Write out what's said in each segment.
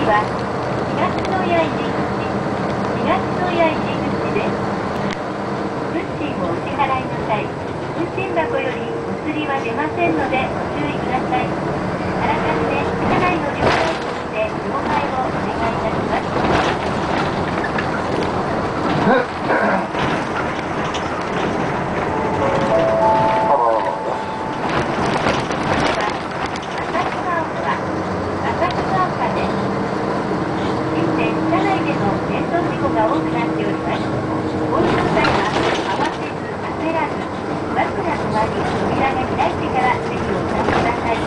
は東の八重口、東の八重口です。運賃をお支払いの際、運賃箱よりお釣りは出ませんのでご注意ください。あらかじめ車内の了解として了解をお願いいたします。が多くなっております。ご利用際は慌てず焦らず、バスが止まり扉が開いてから席をお立ちください。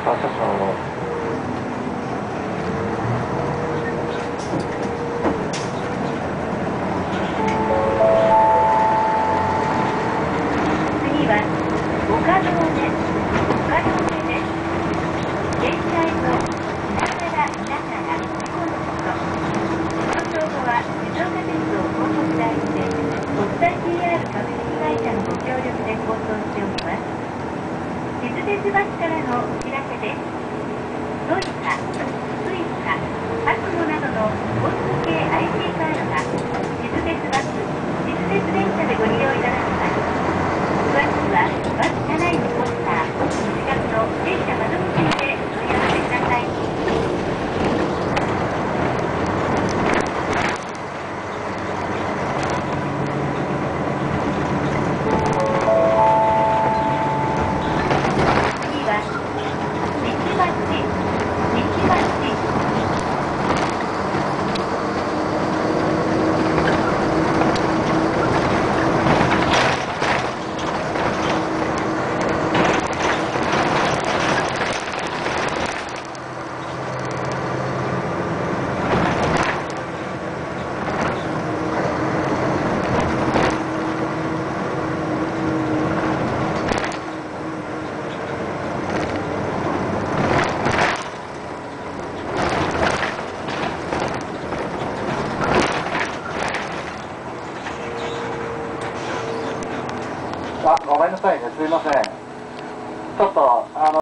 あ、少々。 次は岡堂です。現在の稲原稲原事故のこと。この情報は静岡鉄道広告代理店国際 PR 株式会社のご協力で放送しております。地図鉄バスからのお知らせです。トイカ、スイカ、パスモなどの交通系 IC カードが地図鉄バス、地図鉄電車でご利用いただきます。詳しくはバス車内のポスター、お近くの電車窓口にてお問い合わせください。次は西町。 あ、ごめんなさいね、すいません。ちょっと、